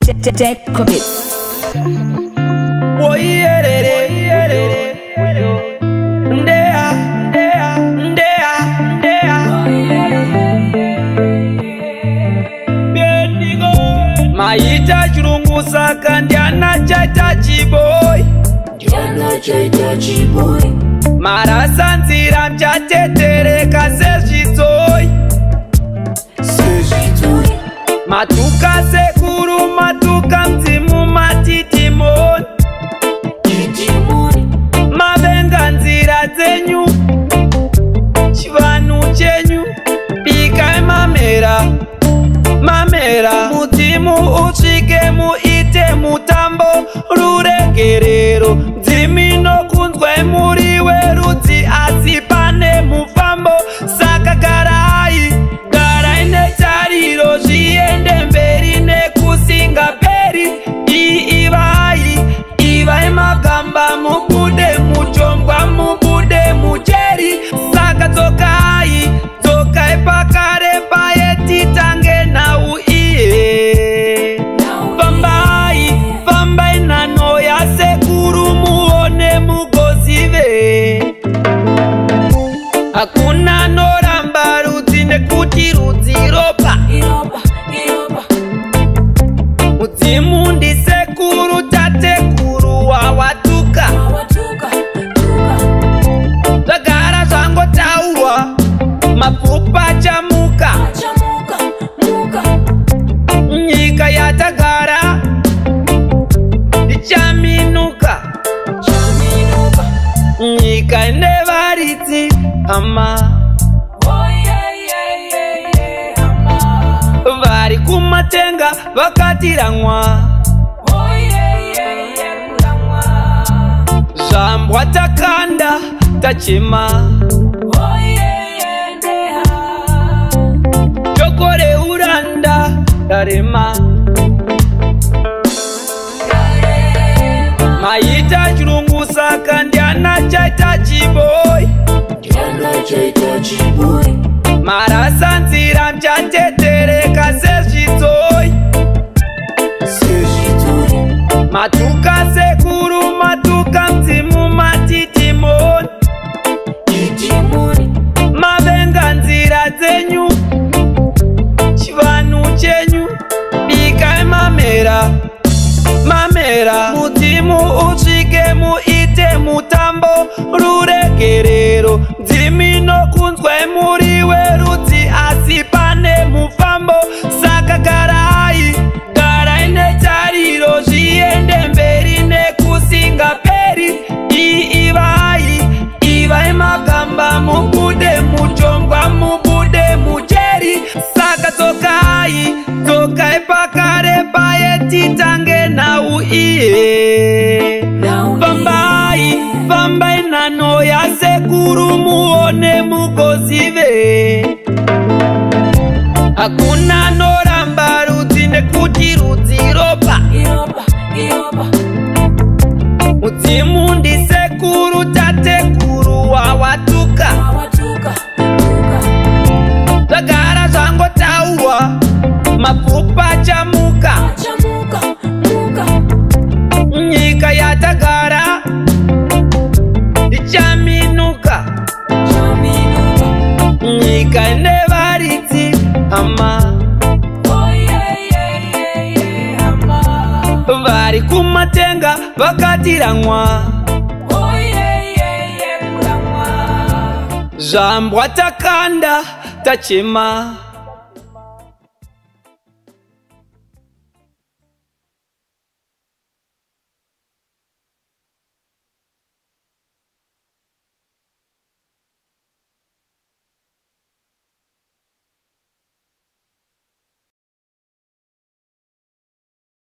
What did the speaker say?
Jacobits. Maita chirungu saka ndiana chaita chiboy, marasa nzira mchatetereka sezvitoi, matuka sekuru matuka mdzimu matitimoni, mavenga nzira dzenyu chivanhu chenyu bikai mamera mudzimu usvike muite mutambo ruregerero, ndzimi nokunzwe muri werudzi asi pane mufambo, saka garai netariro zviende mberi nekusingaperi, ivai magamba mubude muchongwa mubude mucheri, saka dzokai pakare payetitange nhau iye, fambai nano yasekuru muone mugozive, hakuna noramba rudzi nekuti rudzi ropa, mudzimu ndisekuru tatekuru wawatuka, zvagara zvangotaurwa mapfupa chamuka, nyika yatagara ichaminuka, nyika nevaridzi hama vari kumatenga vakatiramwa, zvambwa takanda tachema, chokore uranda darema, maita chirungu saka ndiana chaita chiboy, marasa nzira mchatetereka sezvitoi, matuka sekuru matuka mdzimu matitimoni, mavenga nzira dzenyu chivanhu chenyu bikai mamera mudzimu usvike muite mutambo ruregerero, ndzimi nokunzwe muri werudzi asi pane mufambo, saka garai netariro zviende mberi nekusingaperi, ivai magamba mubude muchongwa mubude mucheri, saka dzokai pakare payetitange nhau iye, fambai nano yasekuru muone mugozive, hakuna noramba rudzi nekuti rudzi ropa, mudzimu ndisekuru tatekuru wawatuka, zvagara zvangotaurwa mapfupa chamuka, nyika yatagara ichaminuka, nyika nevaridzi hama vari kumatenga vakatiramwa, zvambwa takanda tachema,